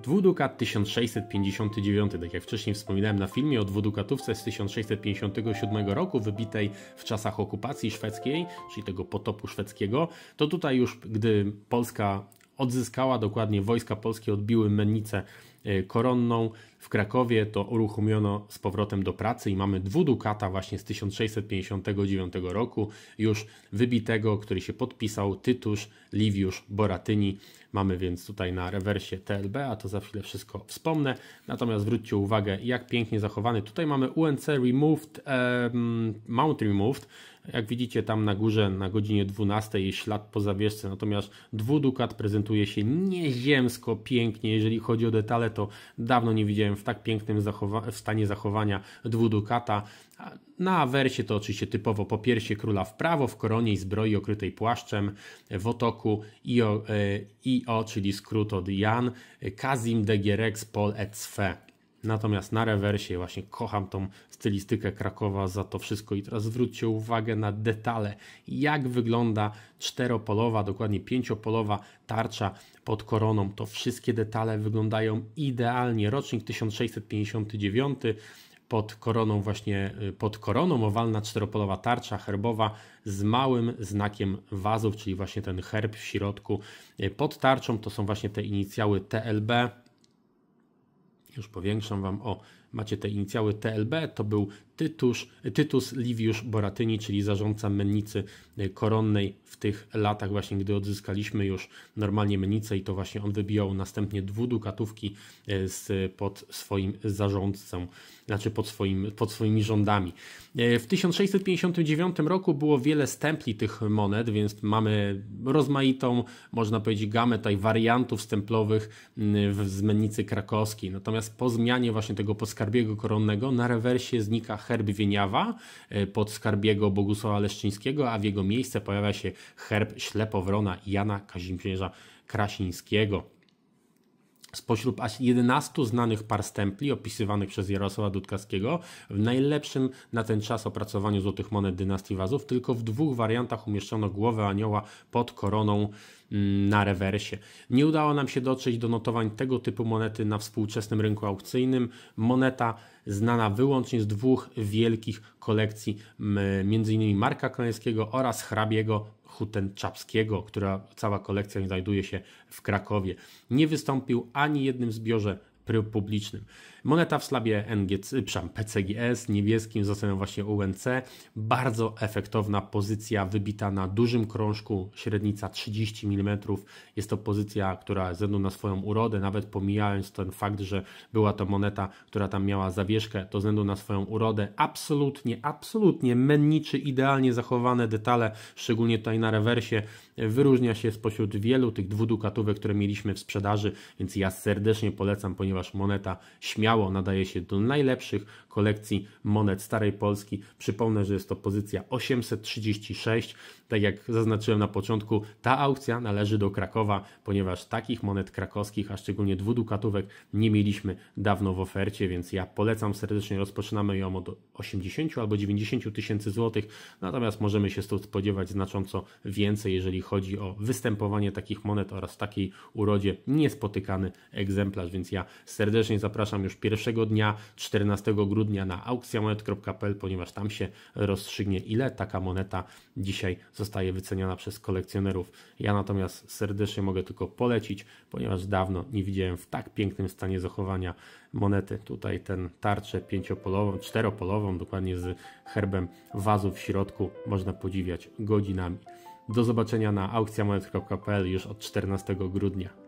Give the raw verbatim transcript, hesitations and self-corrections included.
Dwudukat tysiąc sześćset pięćdziesiąty dziewiąty, tak jak wcześniej wspominałem na filmie o dwudukatówce z tysiąc sześćset pięćdziesiątego siódmego roku, wybitej w czasach okupacji szwedzkiej, czyli tego potopu szwedzkiego, to tutaj już, gdy Polska odzyskała, dokładnie wojska polskie odbiły mennicę koronną w Krakowie, to uruchomiono z powrotem do pracy i mamy dwudukata właśnie z tysiąc sześćset pięćdziesiątego dziewiątego roku, już wybitego, który się podpisał Tytusz Liwiusz Boratyni. Mamy więc tutaj na rewersie T L B, a to za chwilę wszystko wspomnę. Natomiast zwróćcie uwagę, jak pięknie zachowany. Tutaj mamy U N C Removed, um, Mount Removed. Jak widzicie tam na górze na godzinie dwunastej jest ślad po zawieszce, natomiast dwudukat prezentuje się nieziemsko pięknie. Jeżeli chodzi o detale, to dawno nie widziałem w tak pięknym zachowa- w stanie zachowania dwudukata. Na awersie to oczywiście typowo popiersie króla w prawo, w koronie i zbroi okrytej płaszczem, w otoku I O, I O czyli skrót od Jan, Kazim de Gierex Pol et Sfe. Natomiast na rewersie właśnie kocham tą stylistykę Krakowa za to wszystko i teraz zwróćcie uwagę na detale, jak wygląda czteropolowa, dokładnie pięciopolowa tarcza pod koroną. To wszystkie detale wyglądają idealnie. Rocznik tysiąc sześćset pięćdziesiąty dziewiąty, pod koroną właśnie, pod koroną owalna czteropolowa tarcza herbowa z małym znakiem wazów, czyli właśnie ten herb w środku. Pod tarczą to są właśnie te inicjały T L B. Już powiększam Wam, o, macie te inicjały T L B, to był Tytusz, Tytus Liwiusz Boratyni, czyli zarządca mennicy koronnej w tych latach właśnie, gdy odzyskaliśmy już normalnie mennicę i to właśnie on wybijał następnie dwudukatówki z, pod swoim zarządcą, znaczy pod, swoim, pod swoimi rządami. W tysiąc sześćset pięćdziesiątym dziewiątym roku było wiele stempli tych monet, więc mamy rozmaitą, można powiedzieć, gamę tutaj wariantów stemplowych z mennicy krakowskiej. Natomiast po zmianie właśnie tego podskarbiego koronnego na rewersie znika herb Wieniawa pod skarbiego Bogusława Leszczyńskiego, a w jego miejsce pojawia się herb Ślepowrona Jana Kazimierza Krasińskiego. Spośród aż jedenastu znanych par stempli opisywanych przez Jarosława Dudkowskiego w najlepszym na ten czas opracowaniu złotych monet dynastii Wazów tylko w dwóch wariantach umieszczono głowę anioła pod koroną na rewersie. Nie udało nam się dotrzeć do notowań tego typu monety na współczesnym rynku aukcyjnym. Moneta znana wyłącznie z dwóch wielkich kolekcji, między innymi Marka Kleńskiego oraz hrabiego Hutenczapskiego, która cała kolekcja znajduje się w Krakowie. Nie wystąpił ani jednym zbiorze publicznym. Moneta w slabie N G C, przepraszam, P C G S niebieskim z oceną właśnie U N C. Bardzo efektowna pozycja wybita na dużym krążku, średnica trzydzieści milimetrów. Jest to pozycja, która ze względu na swoją urodę, nawet pomijając ten fakt, że była to moneta, która tam miała zawieszkę, to ze względu na swoją urodę absolutnie, absolutnie menniczy, idealnie zachowane detale, szczególnie tutaj na rewersie, wyróżnia się spośród wielu tych dwudukatówek, które mieliśmy w sprzedaży, więc ja serdecznie polecam, ponieważ moneta śmiało nadaje się do najlepszych kolekcji monet Starej Polski. Przypomnę, że jest to pozycja osiemset trzydzieści sześć. Tak jak zaznaczyłem na początku, ta aukcja należy do Krakowa, ponieważ takich monet krakowskich, a szczególnie dwudukatówek, nie mieliśmy dawno w ofercie, więc ja polecam serdecznie. Rozpoczynamy ją od osiemdziesięciu albo dziewięćdziesięciu tysięcy złotych, natomiast możemy się stąd spodziewać znacząco więcej, jeżeli chodzi o występowanie takich monet oraz w takiej urodzie niespotykany egzemplarz, więc ja serdecznie zapraszam już pierwszego dnia, czternastego grudnia na aukcja monet kropka p l, ponieważ tam się rozstrzygnie, ile taka moneta dzisiaj zostaje wyceniona przez kolekcjonerów. Ja natomiast serdecznie mogę tylko polecić, ponieważ dawno nie widziałem w tak pięknym stanie zachowania monety. Tutaj ten tarczę pięciopolową, czteropolową, dokładnie z herbem wazów w środku, można podziwiać godzinami. Do zobaczenia na aukcja monet kropka p l już od czternastego grudnia.